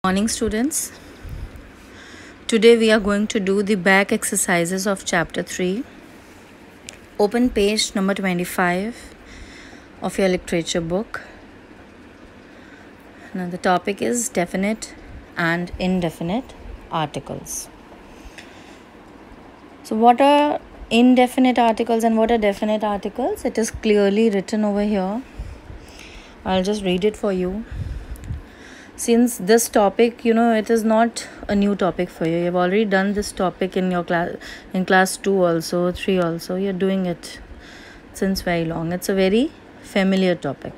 Morning, students. Today we are going to do the back exercises of chapter 3. Open page number 25 of your literature book. Now the topic is definite and indefinite articles. So what are indefinite articles and what are definite articles? It is clearly written over here. I'll just read it for you. Since this topic, it is not a new topic for you. You've already done this topic in your class, in class 2 also, 3 also. You're doing it since very long. It's a very familiar topic.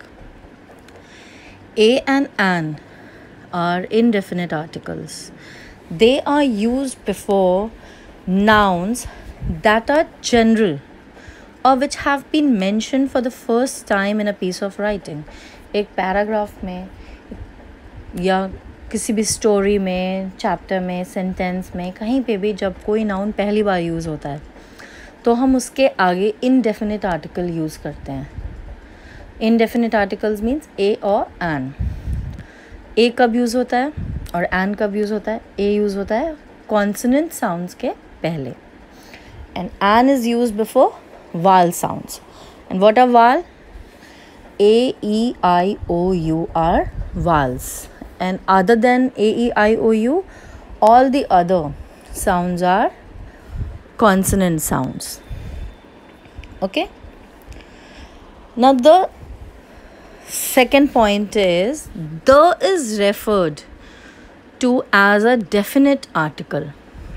A and an are indefinite articles. They are used before nouns that are general or which have been mentioned for the first time in a piece of writing. एक paragraph में या किसी भी story में, chapter में, sentence में, कहीं पे भी जब कोई नाउन पहली बार यूज़ होता है तो हम उसके आगे इनडेफिनिट आर्टिकल यूज़ करते हैं. इनडेफिनिट आर्टिकल्स मीन्स ए और एन. ए कब यूज़ होता है और एन कब यूज़ होता है? ए यूज़ होता है कॉन्सोनेंट साउंड्स के पहले and an is use before vowel sounds. And what are vowel? A, E, I, O, U are vowels. And other than A, E, I, O, U, all the other sounds are consonant sounds. Okay? Now the second point is the is referred to as a definite article.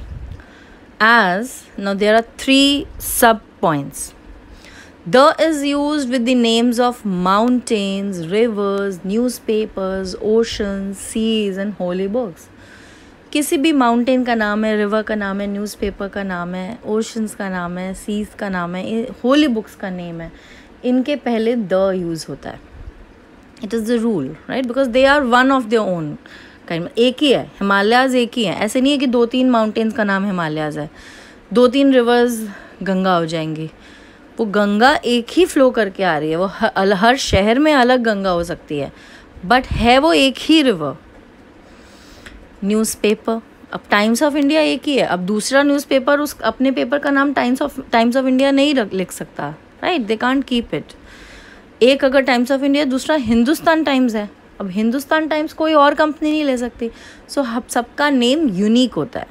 Now there are 3 sub points. The is used with the names of mountains, rivers, newspapers, oceans, seas and holy books. किसी भी mountain का नाम है, river का नाम है, newspaper का नाम है, ओशंस का नाम है, सीज का नाम है, होली बुक्स का नेम है, इनके पहले द यूज़ होता है. It is the rule, right? Because they are one of their own kind. एक ही है, हिमालयाज़ एक ही है. ऐसे नहीं है कि 2-3 माउंटेन्स का नाम हिमालयाज़ है, 2-3 रिवर्स गंगा हो जाएंगी. वो गंगा एक ही फ्लो करके आ रही है. वो हर शहर में अलग गंगा हो सकती है बट है वो एक ही रिवर. न्यूज़पेपर, अब टाइम्स ऑफ इंडिया एक ही है. अब दूसरा न्यूज़पेपर उस अपने पेपर का नाम टाइम्स ऑफ इंडिया नहीं लिख सकता, right? They can't keep it. एक अगर टाइम्स ऑफ इंडिया, दूसरा हिंदुस्तान टाइम्स है. अब हिंदुस्तान टाइम्स कोई और कंपनी नहीं ले सकती. सो सबका नेम यूनिक होता है,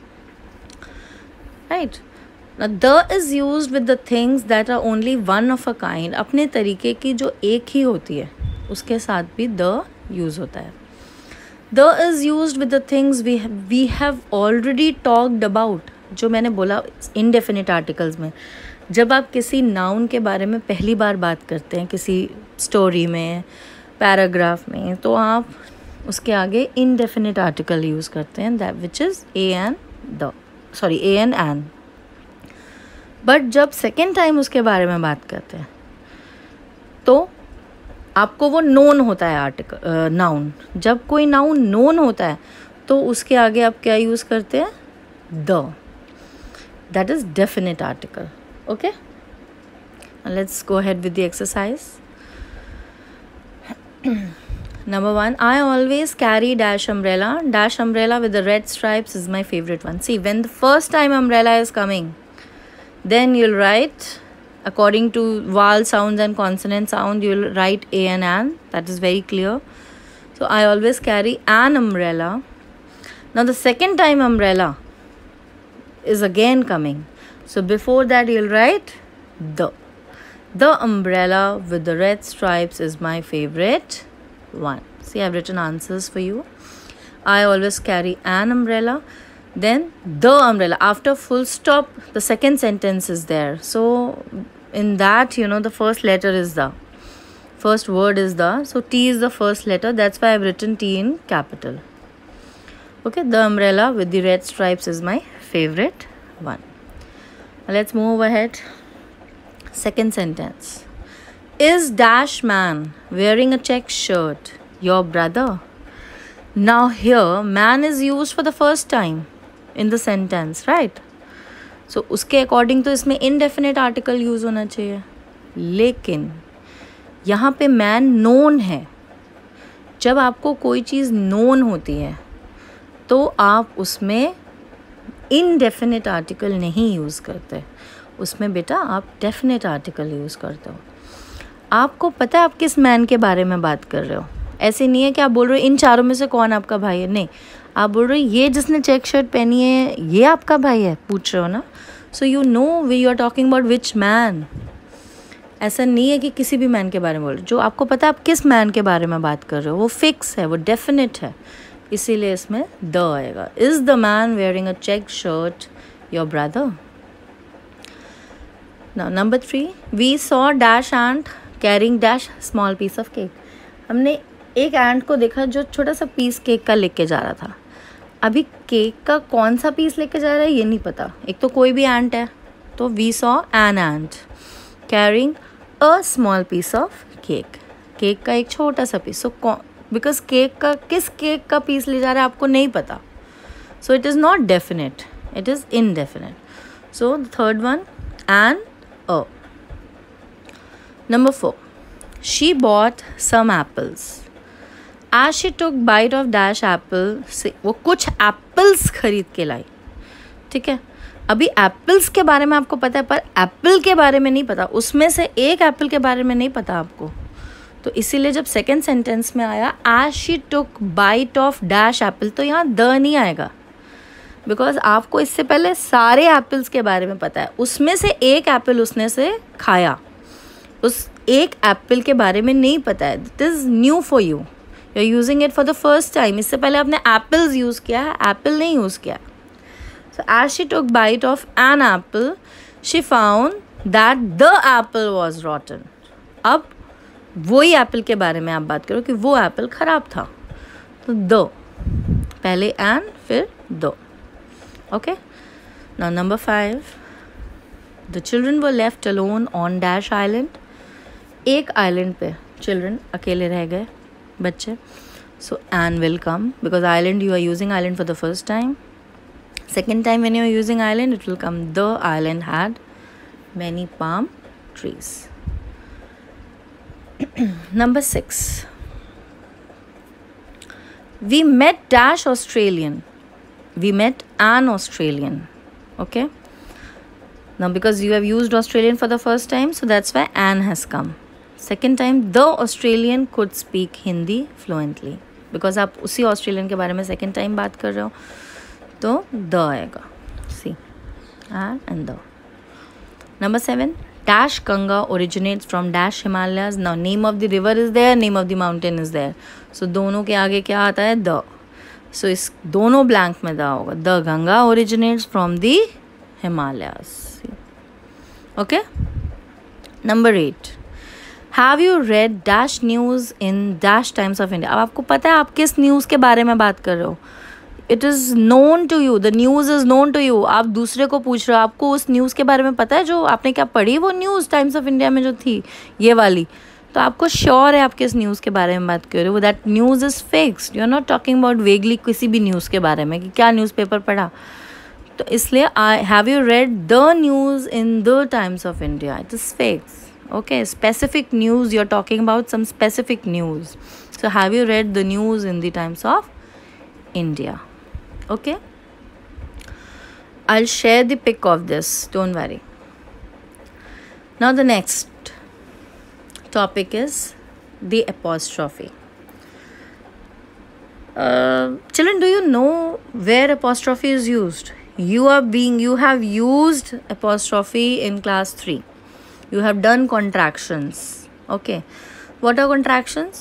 right? Now, the is used with the things that are only one of a kind. अपने तरीके की जो एक ही होती है उसके साथ भी the use होता है. The is used with the things we have already talked about. जो मैंने बोला indefinite articles में, जब आप किसी noun के बारे में पहली बार बात करते हैं किसी स्टोरी में, पैराग्राफ में, तो आप उसके आगे indefinite article यूज़ करते हैं, that which is a and an. But जब सेकेंड टाइम उसके बारे में बात करते हैं तो आपको वो नोन होता है आर्टिकल, नाउन. जब कोई नाउन नोन होता है तो उसके आगे आप क्या यूज़ करते हैं? The. That is definite article. Okay, let's go ahead with the exercise. Number 1, I always carry dash umbrella. Dash umbrella with the red stripes is my favorite one. See, when the first time umbrella is coming, then you'll write according to vowel sounds and consonant sound, you'll write a and an. That is very clear. So I always carry an umbrella. Now the second time umbrella is again coming, so before that you'll write the umbrella with the red stripes is my favorite one. See, I've written answers for you. I always carry an umbrella. Then the umbrella, after full stop the second sentence is there. So in that, the first letter is the first word is the, so T is the first letter. That's why I've written T in capital. Okay, the umbrella with the red stripes is my favorite one. Let's move ahead. Second sentence. Is dash man wearing a check shirt your brother? Now here man is used for the first time in the sentence, right? So उसके according तो इसमें indefinite article use होना चाहिए, लेकिन यहाँ पे man known है. जब आपको कोई चीज़ नोन होती है तो आप उसमें इनडेफिनिट आर्टिकल नहीं यूज़ करते, उसमें बेटा आप डेफिनेट आर्टिकल यूज़ करते हो। आपको पता है आप किस मैन के बारे में बात कर रहे हो। ऐसे नहीं है कि आप बोल रहे हो इन चारों में से कौन आपका भाई है, नहीं, आप बोल रहे हो ये जिसने चेक शर्ट पहनी है ये आपका भाई है, पूछ रहे हो ना। So you know we you are talking about which man. ऐसा नहीं है कि किसी भी मैन के बारे में बोल रहे हो, जो आपको पता है आप किस मैन के बारे में बात कर रहे हो वो फिक्स है, वो डेफिनेट है, इसीलिए इसमें द आएगा। Is the man wearing a check shirt your brother. Now number 3, we saw dash ant carrying dash small piece of cake. हमने एक एंट को देखा जो छोटा सा पीस केक का लेके जा रहा था। अभी केक का कौन सा पीस लेके जा रहा है ये नहीं पता, एक तो कोई भी एंट है, तो we saw an ant carrying a small piece of cake, cake का एक छोटा सा पीस। सो बिकॉज केक का किस केक का पीस ले जा रहा है आपको नहीं पता, so it is not definite, it is indefinite. So the third one an a. Number 4, she bought some apples. As she took bite of dash apple, से वो कुछ एप्पल्स खरीद के लाई, ठीक है। अभी एप्पल्स के बारे में आपको पता है पर एप्पल के बारे में नहीं पता, उसमें से एक एप्पल के बारे में नहीं पता आपको, तो इसीलिए जब सेकेंड सेंटेंस में आया as she took bite of dash apple, तो यहाँ द नहीं आएगा, बिकॉज आपको इससे पहले सारे एप्पल्स के बारे में पता है, उसमें से एक एप्पल उसने से खाया, उस एक एप्पल के बारे में नहीं पता है, it is new for you, you are using it for the first time. इससे पहले आपने एप्पल्स यूज़ किया है, एप्पल नहीं यूज़ किया। So as she took bite of an apple she found that the apple was rotten. अब वही Apple के बारे में आप बात करो कि वो एप्पल ख़राब था, तो द पहले एन फिर the. Okay, now number 5, the children were left alone on dash island. एक आइलैंड पे चिल्ड्रन अकेले रह गए, बच्चे। So an will come because island, you are using island for the first time. Second time when you are using island it will come the island had many palm trees. Number 6, we met dash Australian, we met an Australian. Okay, now because you have used Australian for the first time, so that's why an has come. Second time the Australian could speak Hindi fluently, because आप उसी Australian के बारे में second time बात कर रहे हो, तो द आएगा। See an and the. Number 7, dash Ganga originates from dash Himalayas. Now name of the river is there, name of the mountain is there, so दोनों के आगे क्या आता है, द। सो इस दोनों ब्लैंक में द होगा, the Ganga originates from the Himalayas. Okay, number 8, have you read dash news in dash times of India. अब आपको पता है आप किस न्यूज़ के बारे में बात कर रहे हो, it is known to you, the news is known to you. आप दूसरे को पूछ रहे हो, आपको उस न्यूज़ के बारे में पता है जो आपने क्या पढ़ी, वो न्यूज़ टाइम्स ऑफ इंडिया में जो थी ये वाली, तो आपको श्योर है आप किस न्यूज़ के बारे में बात कर रहे हो। That news is fixed, you are not talking about vaguely किसी भी न्यूज़ के बारे में कि क्या न्यूज़पेपर पढ़ा, तो इसलिए I have you read the news in the Times of India, it is fix. Okay, specific news, you are talking about some specific news, so have you read the news in the Times of India. Okay, I'll share the pic of this, don't worry. Now the next topic is the apostrophe. Children, do you know where apostrophe is used? You have used apostrophe in class 3. You have done contractions. Okay, what are contractions?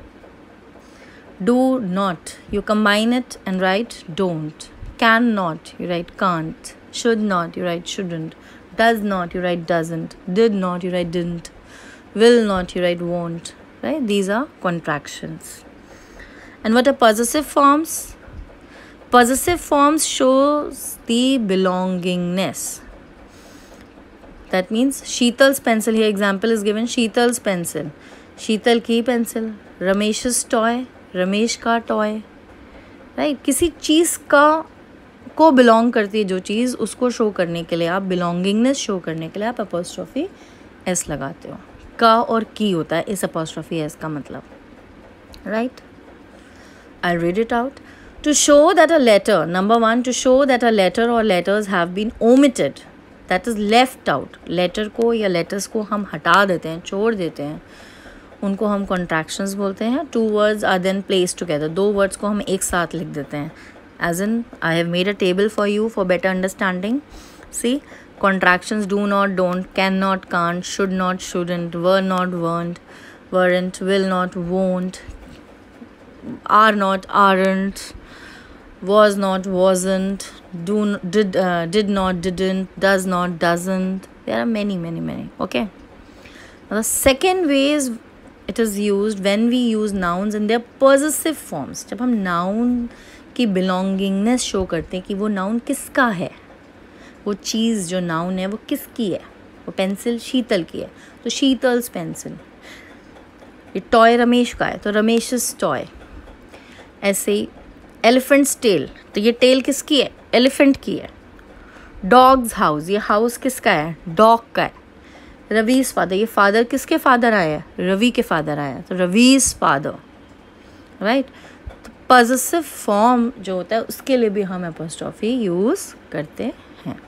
Do not, you combine it and write don't. Cannot, you write can't. Should not, you write shouldn't. Does not, you write doesn't. Did not, you write didn't. Will not, you write won't. Right? These are contractions. And what are possessive forms? Possessive forms shows the belongingness. That means Sheetal's pencil. Here example is given. Sheetal's pencil. Sheetal की pencil. Ramesh's toy. Ramesh का toy. Right, किसी चीज़ का को belong करती है जो चीज़, उसको show करने के लिए आप, बिलोंगिंगनेस शो करने के लिए आप अपोस्ट्रोफी एस लगाते हो। का और की होता है इस अपोस्ट्रोफी एस का मतलब। Right, I read it out. To show that a letter, number one, to show that a letter or letters have been omitted, that is left out. Letter को या letters को हम हटा देते हैं, छोड़ देते हैं, उनको हम contractions बोलते हैं. Two words are then placed together. दो words को हम एक साथ लिख देते हैं. As in, I have made a table for you for better understanding. See, contractions: do not, don't, cannot, can't, should not, shouldn't, were not, weren't, will not, won't, are not, aren't, was not, wasn't, did not, didn't, does not, doesn't. There are many. Okay. Now the second way is it is used when we use nouns in their possessive forms. जब हम noun की belongingness show करते हैं कि वो noun किसका है, वो चीज़ जो noun है वो किसकी है. वो पेंसिल शीतल की है तो शीतल्स पेंसिल. ये टॉय रमेश का है तो रमेश's टॉय. ऐसे ही एलिफेंट्स टेल, तो ये टेल किसकी है, एलिफेंट की है. डॉग्स हाउस, ये हाउस किसका है, डॉग का है. रवीज फादर, ये फादर किसके फादर आया, रवि के फादर आया तो रवीज फादर. राइट. तो पॉसेसिव फॉर्म जो होता है उसके लिए भी हम एपोस्ट्रोफी यूज करते हैं.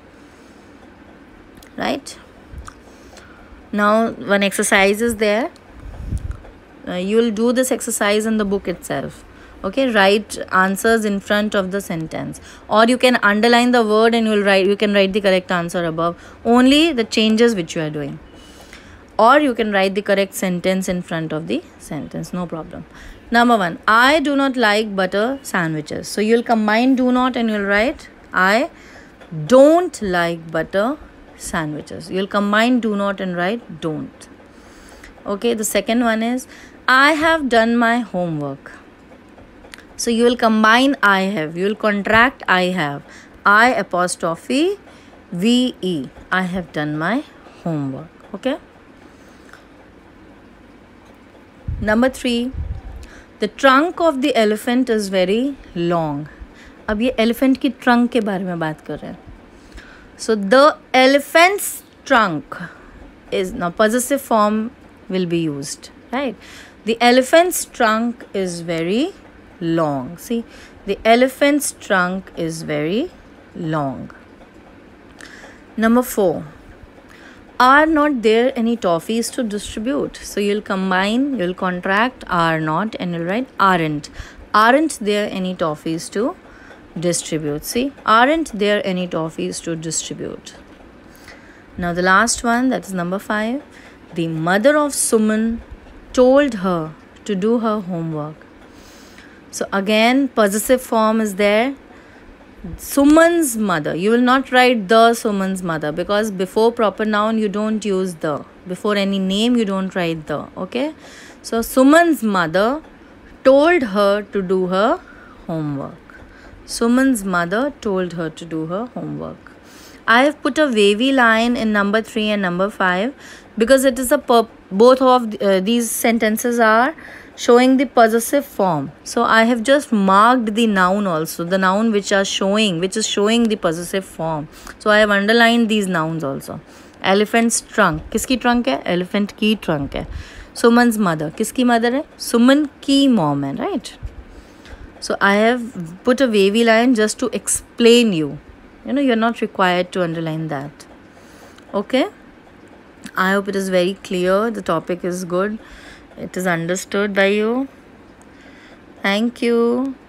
Right. Now one exercise is there. You will do this exercise in the book itself. Okay, write answers in front of the sentence, or you can underline the word and you can write the correct answer above, only the changes which you are doing, or you can write the correct sentence in front of the sentence, no problem. Number 1, I do not like butter sandwiches. So you'll combine do not and you'll write I don't like butter sandwiches. You'll combine do not and write don't. Okay, the second one is I have done my homework. So you will combine I have. You will contract I have. I apostrophe VE. I have done my homework. Okay. Number 3. The trunk of the elephant is very long. अब ये elephant की trunk के बारे में बात कर रहे हैं. So the elephant's trunk is, now possessive form will be used. Right. The elephant's trunk is very long. See, the elephant's trunk is very long. Number 4. Are not there any toffees to distribute? So you'll combine, you'll contract are not and you'll write aren't. Aren't there any toffees to distribute? See, aren't there any toffees to distribute? Now the last one, that is number 5. The mother of Suman told her to do her homework. So again, possessive form is there. Suman's mother. You will not write the Suman's mother because before proper noun you don't use the. Before any name you don't write the. Okay. So Suman's mother told her to do her homework. Suman's mother told her to do her homework. I have put a wavy line in number 3 and number 5 because it is both of these sentences are showing the possessive form. So I have just marked the noun also, the noun which is showing the possessive form. So I have underlined these nouns also. Elephant's trunk, किसकी trunk है? Elephant की trunk है. Suman's mother, किसकी mother है? Suman की mom है, right? So I have put a wavy line just to explain you. You know, you're not required to underline that. Okay? I hope it is very clear. The topic is good. It is understood by you. Thank you.